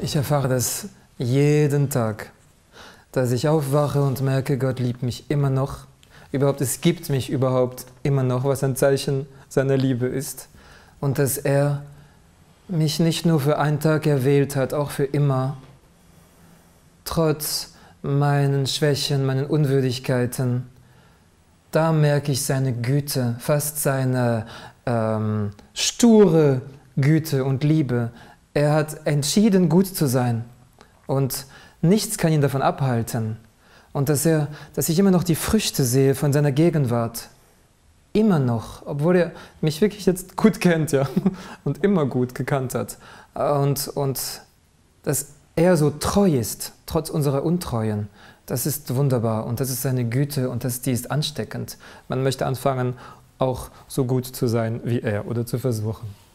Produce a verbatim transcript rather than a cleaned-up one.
Ich erfahre das jeden Tag, dass ich aufwache und merke, Gott liebt mich immer noch. Überhaupt, es gibt mich überhaupt immer noch, was ein Zeichen seiner Liebe ist. Und dass er mich nicht nur für einen Tag erwählt hat, auch für immer. Trotz meinen Schwächen, meinen Unwürdigkeiten, da merke ich seine Güte, fast seine ähm, sture Güte und Liebe. Er hat entschieden, gut zu sein und nichts kann ihn davon abhalten. Und dass, er, dass ich immer noch die Früchte sehe von seiner Gegenwart. Immer noch, obwohl er mich wirklich jetzt gut kennt, ja, und immer gut gekannt hat. Und, und dass er so treu ist, trotz unserer Untreuen, das ist wunderbar und das ist seine Güte und das, die ist ansteckend. Man möchte anfangen, auch so gut zu sein wie er oder zu versuchen.